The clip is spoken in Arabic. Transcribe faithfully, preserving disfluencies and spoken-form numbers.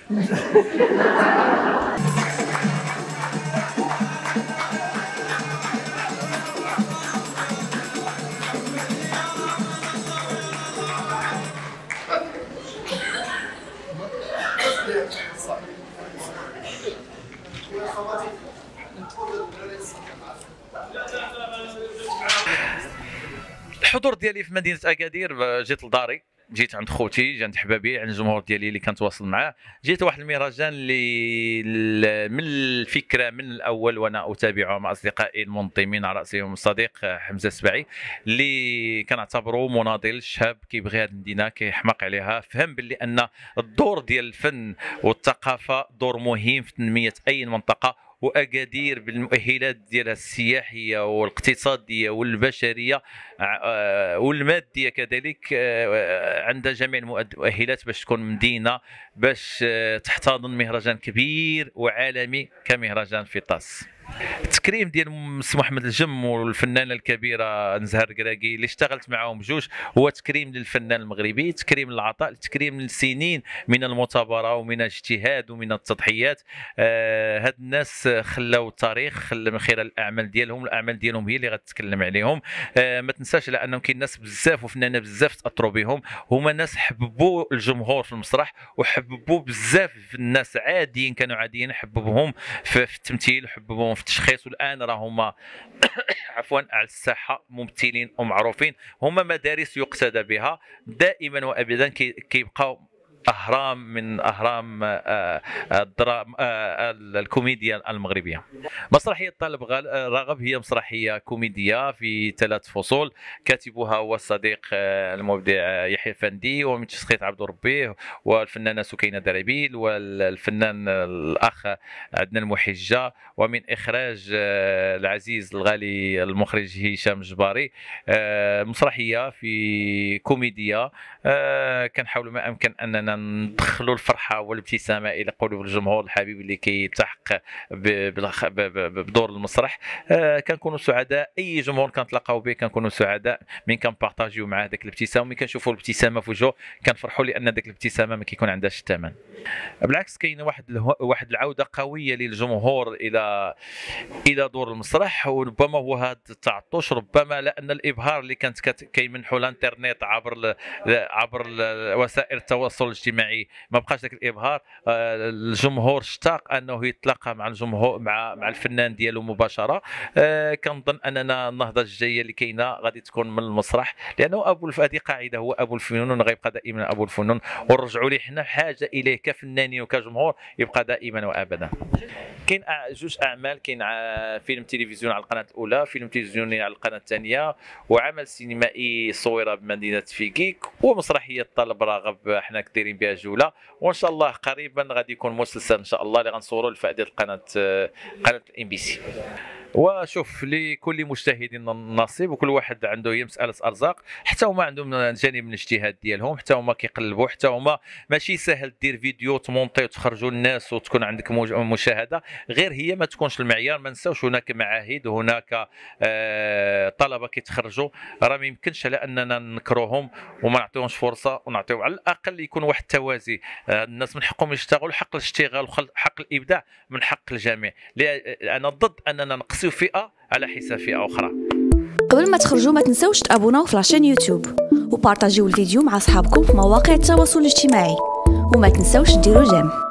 الحضور ديالي في مدينه اكادير، جيت لداري، جيت عند خوتي، جيت عند حبابي، عند الجمهور ديالي اللي كنتواصل معاه. جيت واحد المهرجان اللي من الفكره من الاول وانا اتابعه مع اصدقائي المنظمين على راسهم الصديق حمزه السباعي، اللي كنعتبره مناضل شاب كيبغي هذه المدينه، كيحماق عليها، فهم باللي ان الدور ديال الفن والثقافه دور مهم في تنميه اي منطقه، واكادير بالمؤهلات ديالها السياحيه والاقتصاديه والبشريه والماديه كذلك، عندها جميع المؤهلات باش تكون مدينه باش تحتضن مهرجان كبير وعالمي كمهرجان فيطاس. التكريم ديال السي محمد الجم والفنانه الكبيره نزهه الكراكي اللي اشتغلت معاهم بجوج هو تكريم للفنان المغربي، تكريم للعطاء، تكريم للسنين من المثابره ومن الاجتهاد ومن التضحيات. آه هاد الناس خلاو التاريخ من خلال الاعمال ديالهم، الاعمال ديالهم هي اللي غتتكلم عليهم. آه ما تنساش على انهم كاين ناس بزاف وفنانه بزاف تاثروا بهم، هما ناس حببوا الجمهور في المسرح وحببوا بزاف الناس عاديين كانوا عاديين، حببهم في التمثيل وحببهم في التشخيص، والان راهما عفوا على الساحه ممثلين ومعروفين، هما مدارس يقتدى بها دائما وابدا، كيبقاو اهرام من اهرام الدراما الكوميديا المغربيه. مسرحيه طالب راغب هي مسرحيه كوميديه في ثلاث فصول، كاتبها هو الصديق المبدع يحيى الفندي، ومن تسخيط عبد ربيه والفنانه سكينه دربيل والفنان الاخ عدنان المحجه، ومن اخراج العزيز الغالي المخرج هشام الجباري. مسرحيه في كوميديا كنحاولوا ما امكن اننا ندخلوا الفرحه والابتسامه الى قلوب الجمهور الحبيب اللي كيلتحق بدور المسرح. كنكونوا سعداء، اي جمهور كنتلاقاو به كنكونوا سعداء من كنبارطاجيو معاه داك الابتسامه، ومن كنشوفوا الابتسامه في وجهه كنفرحوا، لان داك الابتسامه ما كيكون عندهاش الثمن. بالعكس كاينه واحد واحد العوده قويه للجمهور الى الى دور المسرح، وربما هو هذا التعطش، ربما لان الابهار اللي كانت كيمنحوا الانترنت عبر عبر وسائل التواصل الاجتماعي ما بقاش ذاك الابهار. الجمهور اشتاق انه يتلاقى مع الجمهور مع مع الفنان ديالو مباشره. كنظن اننا النهضه الجايه اللي كاينه غادي تكون من المسرح، لانه ابو هذه قاعده، هو ابو الفنون غيبقى دائما ابو الفنون، ونرجعوا ليه حنا حاجه اليه كفنانين وكجمهور يبقى دائما وابدا. كاين جوج اعمال، كاين فيلم تلفزيوني على القناه الاولى، فيلم تلفزيوني على القناه الثانيه، وعمل سينمائي صوره بمدينه فيكيك، ومسرحيه طالب راغب حنا دايرين بها جوله، وان شاء الله قريبا غادي يكون مسلسل ان شاء الله اللي غنصوروا لفائده القناه قناه الام بي سي. وشوف لكل مجتهد نصيب، وكل واحد عنده هي مساله ارزاق، حتى هما عندهم جانب من الاجتهاد ديالهم، حتى هما كيقلبوا، حتى هما ماشي سهل دير فيديو تمونطي وتخرجوا للناس وتكون عندك مشاهده، غير هي ما تكونش المعيار. ما نساوش هناك معاهد وهناك آه طلبه كيتخرجوا، راه ما يمكنش على اننا نكروهم وما نعطيهمش فرصه، ونعطيو على الاقل يكون واحد التوازي. آه الناس من حقهم يشتغلوا، حق الاشتغال وحق الابداع من حق الجميع. انا ضد اننا نقصوا فئه على حساب فئه اخرى. قبل ما تخرجوا ما تنسوش تابوناو في لاشين يوتيوب وبارطاجيو الفيديو مع اصحابكم في مواقع التواصل الاجتماعي، وما تنسوش ديروا جيم.